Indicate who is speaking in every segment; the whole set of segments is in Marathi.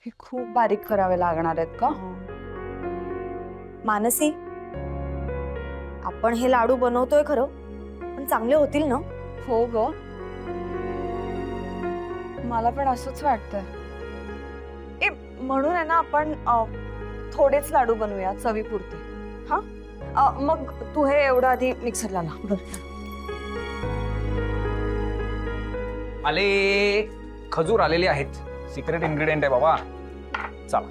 Speaker 1: हे खूप बारीक करावे लागणार आहेत का?
Speaker 2: मानसी, आपण हे लाडू बनवतोय खरं, पण चांगले होतील ना?
Speaker 1: हो ग, मला पण असंच वाटतंय. म्हणून आहे ना, आपण थोडेच लाडू बनवूया चवीपुरते. हा, मग तू हे एवढं आधी मिक्सरला लाव.
Speaker 3: आले, खजूर आलेले आहेत. सिक्रेट इन्ग्रेडियंट आहे बाबा. चला.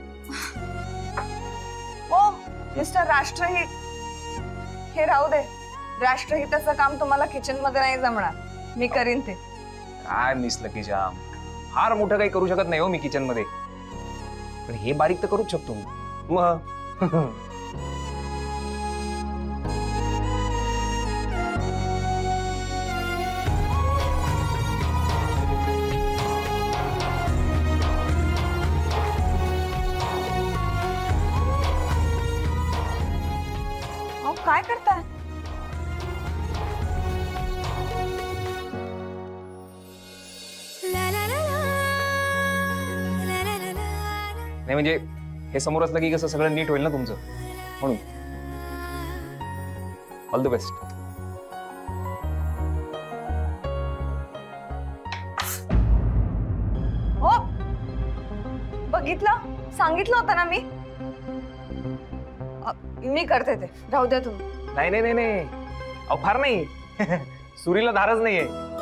Speaker 1: ओ मिस्टर राष्ट्रहित, हे राहू दे. राष्ट्रहिताचं काम तुम्हाला किचन मध्ये नाही जमणार, मी करीन ते.
Speaker 3: काय मिस लकी जाम, फार मोठं काही करू शकत नाही हो मी किचन मध्ये, पण हे बारीक तर करूच शकतो मग.
Speaker 1: काय करताय?
Speaker 3: नाही म्हणजे हे समोर असलं की कसं सगळं नीट होईल ना तुमचं, म्हणून. All the best.
Speaker 1: हो, बघितलं, सांगितलं होतं ना मी करते ते. राहू द्या तुम्ही.
Speaker 3: नाही नाही नाही नाही, अहो फार नाही. सुरीला धारच नाहीये.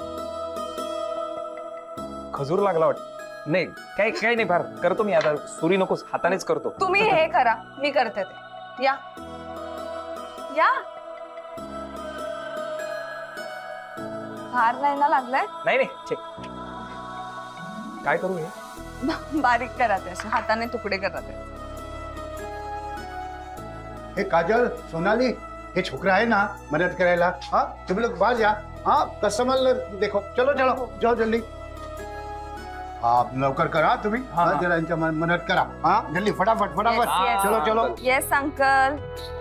Speaker 3: खजूर लागला वाटत. नाही काय काय नाही, फार करतो मी आता. सुरी नकोस, हातानेच करतो.
Speaker 1: तुम्ही हे करा, मी करते ते. या या. फार नाही ना लागलाय?
Speaker 3: नाही नाही, छे. काय करू हे?
Speaker 1: बारीक करा ते, असे हाताने तुकडे करा ते.
Speaker 4: हे काजल, सोनाली, हे छोकरा आहे ना मदद करायला? हाँ, तुम लोग बाहर जा. हाँ, कस्टमर देखो. चलो चलो, जाओ जल्दी. आप लवकर करा तुम्ही. हाँ, जरा इनका मदद करा. हाँ, जल्दी फटाफट फटाफट. चलो चलो.
Speaker 1: Yes uncle.